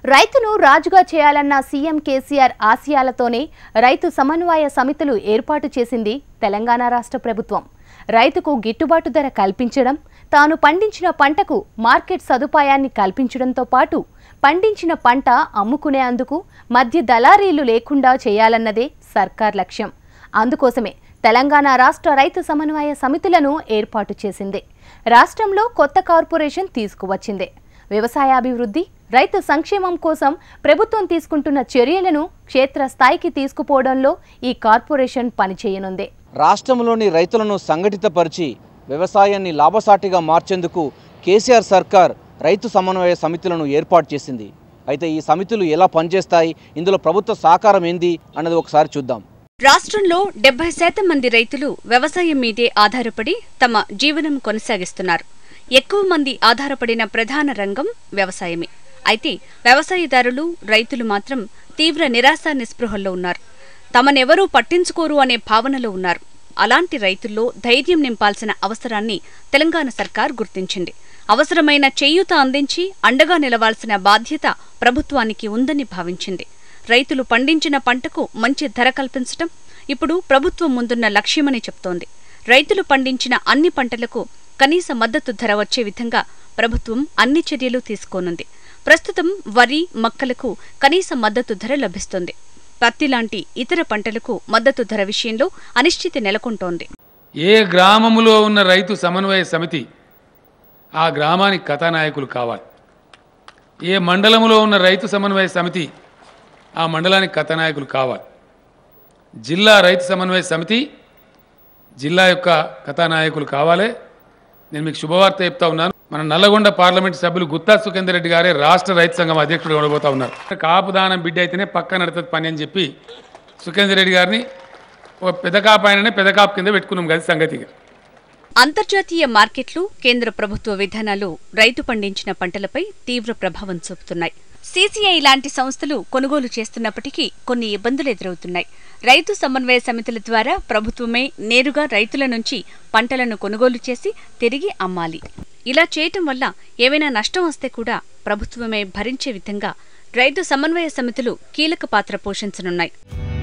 రైతును రాజుగా చేయాలన్న సీఎం కేసీఆర్ ఆశయాలతోనే రైతు సమన్వయ సమితులు ఏర్పాటు చేసింది తెలంగాణ రాష్ట్ర ప్రభుత్వం. రైతుకు గిట్టుబాటు ధర కల్పించడం, తాను పండించిన పంటకు మార్కెట్ సదుపాయాన్ని కల్పించడంతో పాటు పండించిన పంట అమ్ముకునేందుకు మధ్య దళారీలు లేకుండా చేయాలన్నదే సర్కార్ లక్ష్యం. అందుకోసమే తెలంగాణ రాష్ట్ర రైతు సమన్వయ సమితులను ఏర్పాటు చేసింది. రాష్ట్రంలో కొత్త కార్పొరేషన్ తీసుకువచ్చింది. వ్యవసాయాభివృద్ధి, రైతు సంక్షేమం కోసం ప్రభుత్వం తీసుకుంటున్న చర్యలను క్షేత్రస్థాయికి తీసుకుపోవడంలో ఈ కార్పొరేషన్ పనిచేయనుంది. రాష్ట్రంలోని రైతులను సంఘటితపరిచి వ్యవసాయాన్ని లాభసాటిగా మార్చేందుకు కేసీఆర్ సర్కార్ రైతు సమన్వయ సమితులను ఏర్పాటు చేసింది. అయితే ఈ సమితులు ఎలా పనిచేస్తాయి, ఇందులో ప్రభుత్వ సహకారం ఏంది అన్నది ఒకసారి చూద్దాం. రాష్ట్రంలో 70% మంది రైతులు వ్యవసాయం మీదే ఆధారపడి తమ జీవనం కొనసాగిస్తున్నారు. ఎక్కువ మంది ఆధారపడిన ప్రధాన రంగం వ్యవసాయమే. అయితే వ్యవసాయదారులు, రైతులు మాత్రం తీవ్ర నిరాశ నిస్పృహల్లో ఉన్నారు. తమనెవరూ పట్టించుకోరు అనే భావనలో ఉన్నారు. అలాంటి రైతుల్లో ధైర్యం నింపాల్సిన అవసరాన్ని తెలంగాణ సర్కార్ గుర్తించింది. అవసరమైన చేయూత అందించి అండగా నిలవాల్సిన బాధ్యత ప్రభుత్వానికి ఉందని భావించింది. రైతులు పండించిన పంటకు మంచి ధర కల్పించటం ఇప్పుడు ప్రభుత్వం ముందున్న లక్ష్యమని చెప్తోంది. రైతులు పండించిన అన్ని పంటలకు కనీస మద్దతు ధర వచ్చే విధంగా ప్రభుత్వం అన్ని చర్యలు తీసుకోనుంది. ప్రస్తుతం వరి, మక్కలకు కనీస మద్దతు ధర లభిస్తుంది. పత్తి లాంటి ఇతర పంటలకు మద్దతు ధర విషయంలో అనిశ్చితి నెలకొంటోంది. ఏ గ్రామములో ఉన్న రైతు సమన్వయ సమితి ఆ గ్రామానికి కథానాయకులు కావాలి. ఏ మండలములో ఉన్న రైతు సమన్వయ సమితి ఆ మండలానికి కథానాయకులు కావాలి. జిల్లా రైతు సమన్వయ సమితి జిల్లా యొక్క కథానాయకులు కావాలి. నేను మీకు శుభవార్త చెప్తా ఉన్నాను. మన నల్లగొండ పార్లమెంట్ సభ్యులు గుత్తా సుఖేందర్ రెడ్డి గారే రాష్ట్ర రైతు సంఘం అధ్యక్షుడు ఉండబోతా ఉన్నారు. కాపు దానం బిడ్డ అయితేనే పక్క నడుతుంది పని అని చెప్పి సుఖేందర్ రెడ్డి గారిని ఒక పెదకాపు ఆయననే పెదకాపు కింద పెట్టుకున్నాం కదా సంగతిగా. అంతర్జాతీయ మార్కెట్లు, కేంద్ర ప్రభుత్వ విధానాలు రైతు పండించిన పంటలపై తీవ్ర ప్రభావం చూపుతున్నాయి. సీసీఐ లాంటి సంస్థలు కొనుగోలు చేస్తున్నప్పటికీ కొన్ని ఇబ్బందులు ఎదురవుతున్నాయి. రైతు సమన్వయ సమితుల ద్వారా ప్రభుత్వమే నేరుగా రైతుల నుంచి పంటలను కొనుగోలు చేసి తిరిగి అమ్మాలి. ఇలా చేయటం వల్ల ఏవైనా నష్టం వస్తే కూడా ప్రభుత్వమే భరించే విధంగా రైతు సమన్వయ సమితులు కీలక పాత్ర పోషించనున్నాయి.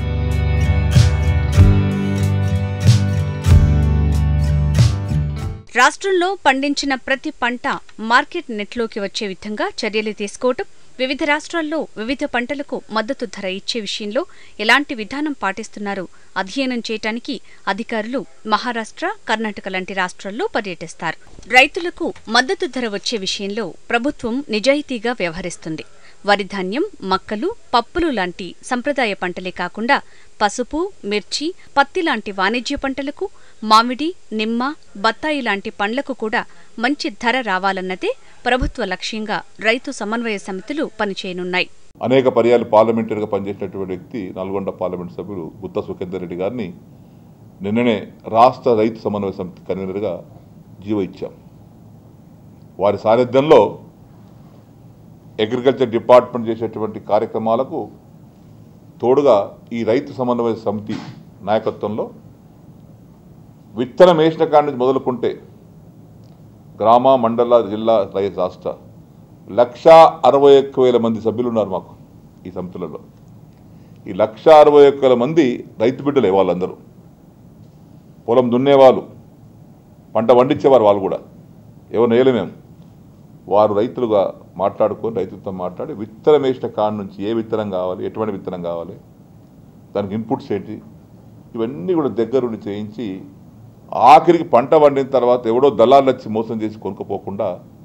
రాష్ట్రంలో పండించిన ప్రతి పంట మార్కెట్ నెట్లోకి వచ్చే విధంగా చర్యలు తీసుకోవటం, వివిధ రాష్ట్రాల్లో వివిధ పంటలకు మద్దతు ధర ఇచ్చే విషయంలో ఎలాంటి విధానం పాటిస్తున్నారో అధ్యయనం చేయటానికి అధికారులు మహారాష్ట్ర, కర్ణాటక లాంటి రాష్ట్రాల్లో పర్యటిస్తారు. రైతులకు మద్దతు ధర వచ్చే విషయంలో ప్రభుత్వం నిజాయితీగా వ్యవహరిస్తుంది. వరిధాన్యం, మక్కలు, పప్పులు లాంటి సంప్రదాయ పంటలే కాకుండా పసుపు, మిర్చి, పత్తి లాంటి వాణిజ్య పంటలకు, మామిడి, నిమ్మ, బత్తాయి లాంటి పండ్లకు కూడా మంచి ధర రావాలన్నదే ప్రభుత్వ లక్ష్యంగా రైతు సమన్వయ సమితులు పనిచేయనున్నాయి. అనేక పర్యాలు పార్లమెంటరీగా పనిచేసినటువంటి వ్యక్తి నల్గొండ పార్లమెంట్ సభ్యులు గుత్తా సుఖేందర్ రెడ్డి గారిని నిన్ననే రాష్ట్ర రైతు సమన్వయ సమితి కన్వీనర్గా జీవో ఇచ్చాం. వారి సారథ్యంలో అగ్రికల్చర్ డిపార్ట్మెంట్ చేసేటువంటి కార్యక్రమాలకు తోడుగా ఈ రైతు సమన్వయ సమితి నాయకత్వంలో విత్తనం వేసిన కాడి నుంచి మొదలుకుంటే గ్రామ, మండల, జిల్లా, రాష్ట్ర 161,000 మంది సభ్యులు ఉన్నారు మాకు ఈ సమితులలో. ఈ 161,000 మంది రైతు బిడ్డలే. వాళ్ళందరూ పొలం దున్నేవాళ్ళు, పంట పండించేవారు. వాళ్ళు కూడా ఎవరు నేయలేమేము. వారు రైతులుగా మాట్లాడుకొని రైతులతో మాట్లాడి విత్తనం వేసిన కాడి నుంచి ఏ విత్తనం కావాలి, ఎటువంటి విత్తనం కావాలి, దానికి ఇన్పుట్స్ ఏంటి, ఇవన్నీ కూడా దగ్గరుండి చేయించి ఆఖరికి పంట పండిన తర్వాత ఎవడో దళాలు వచ్చి మోసం చేసి కొనుక్కోపోకుండా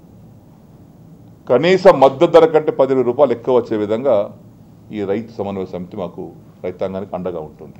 కనీస మద్దతు ధర కంటే 10,000 రూపాయలు ఎక్కువ వచ్చే విధంగా ఈ రైతు సమన్వయ సమితి మాకు రైతాంగానికి అండగా ఉంటుంది.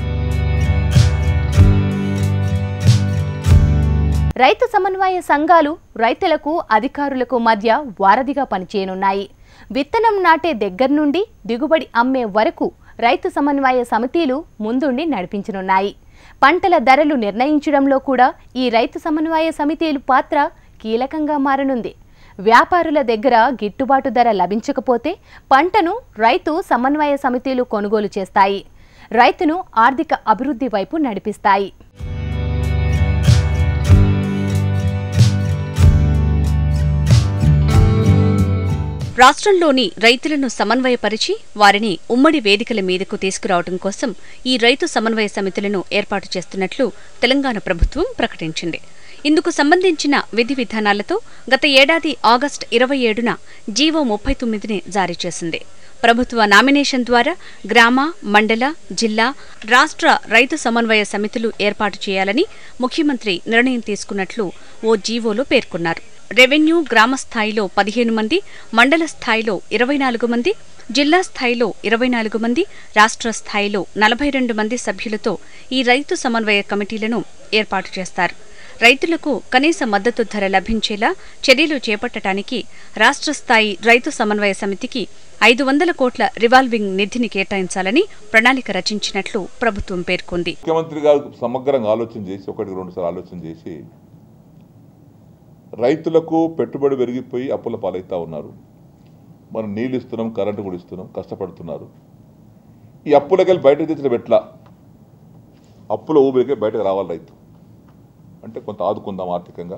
రైతు సమన్వయ సంఘాలు రైతులకు, అధికారులకు మధ్య వారధిగా పనిచేయనున్నాయి. విత్తనం నాటే దగ్గర నుండి దిగుబడి అమ్మే వరకు రైతు సమన్వయ సమితిలు ముందుండి నడిపించనున్నాయి. పంటల ధరలు నిర్ణయించడంలో కూడా ఈ రైతు సమన్వయ సమితిల పాత్ర కీలకంగా మారనుంది. వ్యాపారుల దగ్గర గిట్టుబాటు ధర లభించకపోతే పంటను రైతు సమన్వయ సమితిలు కొనుగోలు చేస్తాయి. రైతును ఆర్థిక అభివృద్ధి వైపు నడిపిస్తాయి. రాష్ట్రంలోని రైతులను సమన్వయపరిచి వారిని ఉమ్మడి వేదికల మీదకు తీసుకురావడం కోసం ఈ రైతు సమన్వయ సమితులను ఏర్పాటు చేస్తున్నట్లు తెలంగాణ ప్రభుత్వం ప్రకటించింది. ఇందుకు సంబంధించిన విధి విధానాలతో గత ఏడాది ఆగస్టు 27న జీవో 39ని జారీ చేసింది. ప్రభుత్వ నామినేషన్ ద్వారా గ్రామ, మండల, జిల్లా, రాష్ట్ర రైతు సమన్వయ సమితులు ఏర్పాటు చేయాలని ముఖ్యమంత్రి నిర్ణయం తీసుకున్నట్లు ఓ జీవోలో పేర్కొన్నారు. రెవెన్యూ గ్రామ స్థాయిలో 15 మంది, మండల స్థాయిలో 24 మంది, జిల్లా స్థాయిలో 24 మంది, రాష్ట్ర స్థాయిలో 42 మంది సభ్యులతో ఈ రైతు సమన్వయ కమిటీలను ఏర్పాటు చేస్తారు. రైతులకు కనీస మద్దతు ధర లభించేలా చర్యలు చేపట్టడానికి రాష్ట్ర స్థాయి రైతు సమన్వయ సమితికి 500 కోట్ల రివాల్వింగ్ నిధిని కేటాయించాలని ప్రణాళిక రచించినట్లు ప్రభుత్వం పేర్కొంది. ముఖ్యమంత్రి గారు సమగ్రంగా ఆలోచన చేసి 1-2 సార్లు ఆలోచన చేసి రైతులకు పెట్టుబడి పెరిగిపోయి అప్పుల పాలవుతా ఉన్నారు. మనం నీళ్ళు ఇస్తున్నాం, కరెంటు కూడా ఇస్తున్నాం, కష్టపడుతున్నారు. ఈ అప్పులకెళ్ళి బయటకు తెచ్చిన ఎట్లా, అప్పుల ఊబిరికే బయటకు రావాలి రైతు అంటే కొంత ఆదుకుందాం ఆర్థికంగా.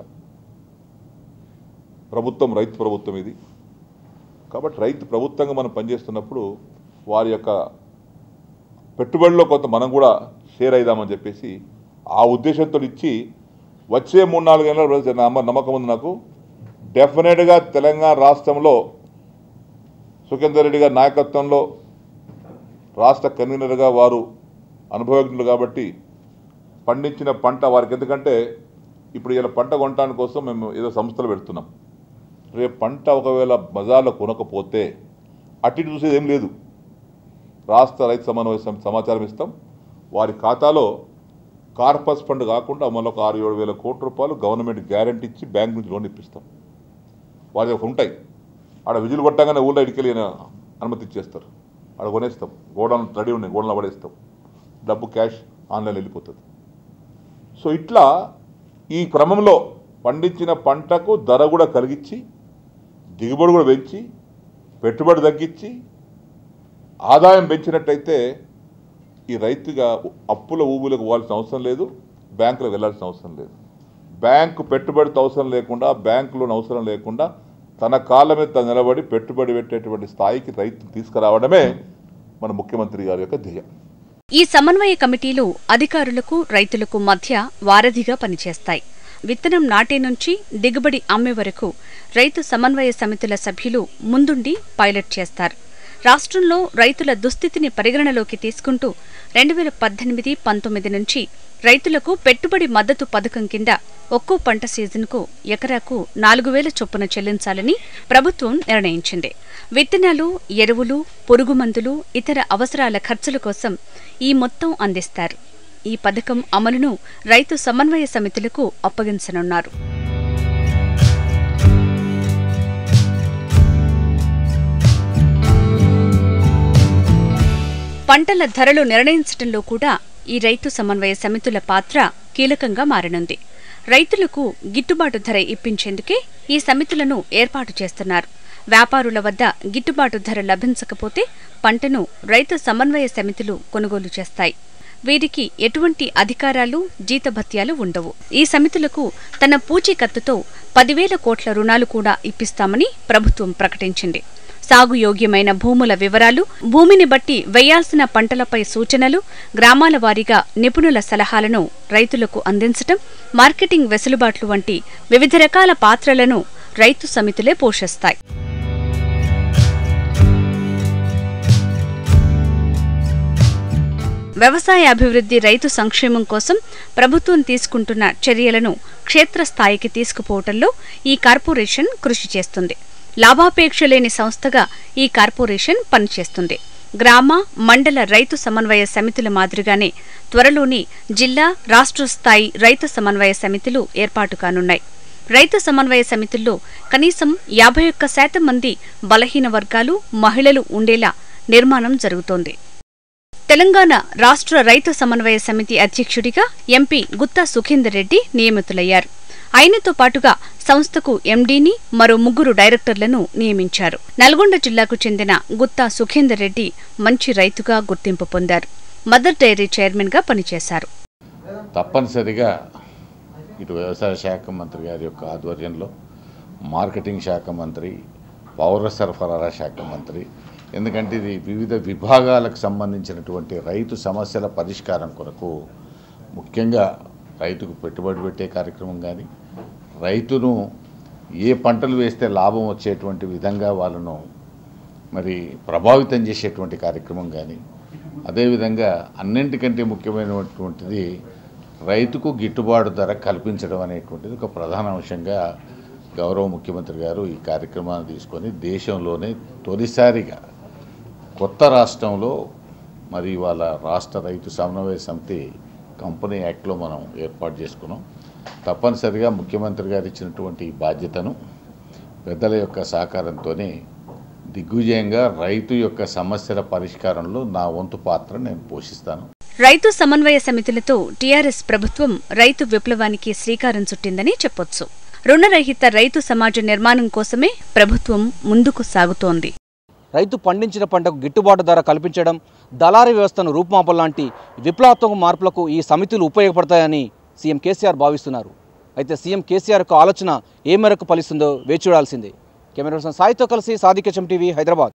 ప్రభుత్వం రైతు ప్రభుత్వం ఇది కాబట్టి రైతు ప్రభుత్వంగా మనం పనిచేస్తున్నప్పుడు వారి యొక్క పెట్టుబడిలో కొంత మనం కూడా షేర్ అయిదామని చెప్పేసి ఆ ఉద్దేశంతో ఇచ్చి వచ్చే 3-4 ఏళ్ళ నమ్మకం ఉంది నాకు. డెఫినెట్గా తెలంగాణ రాష్ట్రంలో సుఖేందర్ రెడ్డి గారి నాయకత్వంలో రాష్ట్ర కన్వీనర్గా వారు అనుభవజ్ఞులు కాబట్టి పండించిన పంట వారికి, ఎందుకంటే ఇప్పుడు ఇలా పంట కొనడానికి కోసం మేము ఏదో సంస్థలు పెడుతున్నాం. రేపు పంట ఒకవేళ బజార్లో కొనకపోతే అటు చూసేది ఏం లేదు. రాష్ట్ర రైతు సమన్వయ సమితి సమాచారం ఇస్తాం. వారి ఖాతాలో కార్పస్ ఫండ్ కాకుండా మళ్ళీ ఒక 6-7 వేల కోట్ల రూపాయలు గవర్నమెంట్ గ్యారంటీ ఇచ్చి బ్యాంక్ నుంచి లోన్ ఇప్పిస్తాం. వారి ఉంటాయి ఆడ విజులు కొట్టగానే ఊళ్ళో ఇటుకెళ్ళి అనుమతి ఇచ్చేస్తారు. ఆడ కొనేస్తాం, గోడౌన్ రెడీ ఉన్నాయి, గోడౌన్లో పడేస్తాం, డబ్బు క్యాష్ ఆన్లైన్ వెళ్ళిపోతుంది. సో ఇట్లా ఈ క్రమంలో పండించిన పంటకు ధర కూడా కలిగించి, దిగుబడి కూడా పెంచి, పెట్టుబడి తగ్గించి, ఆదాయం పెంచినట్టయితే ఈ రైతుగా అప్పుల ఊబులకు పోవాల్సిన అవసరం లేదు, బ్యాంకులకు వెళ్లాల్సిన అవసరం లేదు. బ్యాంకు పెట్టుబడితో అవసరం లేకుండా, బ్యాంకులోని అవసరం లేకుండా తన కాళ్ళ మీద నిలబడి పెట్టుబడి పెట్టేటువంటి స్థాయికి రైతును తీసుకురావడమే మన ముఖ్యమంత్రి గారి యొక్క ధ్యేయం. ఈ సమన్వయ కమిటీలు అధికారులకు, రైతులకు మధ్య వారధిగా పనిచేస్తాయి. విత్తనం నాటే నుంచి దిగుబడి అమ్మే వరకు రైతు సమన్వయ సమితుల సభ్యులు ముందుండి పైలట్ చేస్తారు. రాష్ట్రంలో రైతుల దుస్థితిని పరిగణలోకి తీసుకుంటూ 2018-19 నుంచి రైతులకు పెట్టుబడి మద్దతు పథకం కింద ఒక్కో పంట సీజన్కు ఎకరాకు 4,000 చొప్పున చెల్లించాలని ప్రభుత్వం నిర్ణయించింది. విత్తనాలు, ఎరువులు, పురుగుమందులు, ఇతర అవసరాల ఖర్చుల కోసం ఈ మొత్తం అందిస్తారు. ఈ పథకం అమలును రైతు సమన్వయ సమితులకు అప్పగించనున్నారు. పంటల ధరలు నిర్ణయించడంలో కూడా ఈ రైతు సమన్వయ సమితుల పాత్ర కీలకంగా మారనుంది. రైతులకు గిట్టుబాటు ధర ఇప్పించేందుకే ఈ సమితులను ఏర్పాటు చేస్తున్నారు. వ్యాపారుల వద్ద గిట్టుబాటు ధర లభించకపోతే పంటను రైతు సమన్వయ సమితులు కొనుగోలు చేస్తాయి. వీరికి ఎటువంటి అధికారాలు, జీతభత్యాలు ఉండవు. ఈ సమితులకు తన పూచీకత్తుతో 10,000 కోట్ల రుణాలు కూడా ఇప్పిస్తామని ప్రభుత్వం ప్రకటించింది. సాగు యోగ్యమైన భూముల వివరాలు, భూమిని బట్టి వేయాల్సిన పంటలపై సూచనలు, గ్రామాల వారీగా నిపుణుల సలహాలను రైతులకు అందించటం, మార్కెటింగ్ వెసులుబాట్లు వంటి వివిధ రకాల పాత్రలను రైతు సమితులే పోషిస్తాయి. వ్యవసాయ అభివృద్ధి, రైతు సంక్షేమం కోసం ప్రభుత్వం తీసుకుంటున్న చర్యలను క్షేత్రస్థాయికి తీసుకుపోవటంలో ఈ కార్పొరేషన్ కృషి చేస్తుంది. లాభాపేక్ష లేని సంస్థగా ఈ కార్పొరేషన్ పనిచేస్తుంది. గ్రామ, మండల రైతు సమన్వయ సమితుల మాదిరిగానే త్వరలోని జిల్లా, రాష్ట్ర స్థాయి రైతు సమన్వయ సమితులు ఏర్పాటు కానున్నాయి. రైతు సమన్వయ సమితుల్లో కనీసం 51% మంది బలహీన వర్గాలు, మహిళలు ఉండేలా నిర్మాణం జరుగుతోంది. తెలంగాణ రాష్ట్ర రైతు సమన్వయ సమితి అధ్యక్షుడిగా ఎంపీ గుత్తా సుఖేందర్ రెడ్డి నియమితులయ్యారు. ఆయనతో పాటుగా సంస్థకు ఎండీని, మరో 3 డైరెక్టర్లను నియమించారు. నల్గొండ జిల్లాకు చెందిన గుత్తా సుఖేందర్ రెడ్డి మంచి రైతుగా గుర్తింపు పొందారు. మదర్ డైరీ చైర్మన్గా పనిచేశారు. తప్పనిసరిగా ఇటు వ్యవసాయ శాఖ మంత్రి గారి యొక్క ఆధ్వర్యంలో, మార్కెటింగ్ శాఖ మంత్రి, పౌర సరఫరాల శాఖ మంత్రి. ఎందుకంటే ఇది వివిధ విభాగాలకు సంబంధించినటువంటి రైతు సమస్యల పరిష్కారం కొరకు ముఖ్యంగా రైతుకు పెట్టుబడి పెట్టే కార్యక్రమం కానీ, రైతును ఏ పంటలు వేస్తే లాభం వచ్చేటువంటి విధంగా వాళ్ళను మరి ప్రభావితం చేసేటువంటి కార్యక్రమం కానీ, అదేవిధంగా అన్నింటికంటే ముఖ్యమైనటువంటిది రైతుకు గిట్టుబాటు ధర కల్పించడం అనేటువంటిది ఒక ప్రధాన అంశంగా గౌరవ ముఖ్యమంత్రి గారు ఈ కార్యక్రమాన్ని తీసుకొని దేశంలోనే తొలిసారిగా కొత్త రాష్ట్రంలో మరి వాళ్ళ రాష్ట్ర రైతు సమన్వయ సమితి కంపెనీ యాక్ట్లో మనం ఏర్పాటు చేసుకున్నాం. తప్పనిసరిగా ముఖ్యమంత్రి గారు ఇచ్చినటువంటి బాధ్యతను పెద్దల యొక్క సహకారంతో దిగ్విజయంగా రైతు యొక్క సమస్యల పరిష్కారంలో నా వంతు పాత్ర నేను పోషిస్తాను. రైతు సమన్వయ సమితులతో టీఆర్ఎస్ ప్రభుత్వం రైతు విప్లవానికి శ్రీకారం చుట్టిందని చెప్పొచ్చు. రుణరహిత రైతు సమాజ నిర్మాణం కోసమే ప్రభుత్వం ముందుకు సాగుతోంది. రైతు పండించిన పంటకు గిట్టుబాటు ధర కల్పించడం, దళారీ వ్యవస్థను రూపుమాపలాంటి విప్లవాత్మక మార్పులకు ఈ సమితులు ఉపయోగపడతాయని సీఎం కేసీఆర్ భావిస్తున్నారు. అయితే సీఎం కేసీఆర్ యొక్క ఆలోచన ఏ మేరకు ఫలిస్తుందో వేచి చూడాల్సిందే. కెమెరా పర్సన్ సాయితో కలిసి సాదిక్ HM టీవీ, హైదరాబాద్.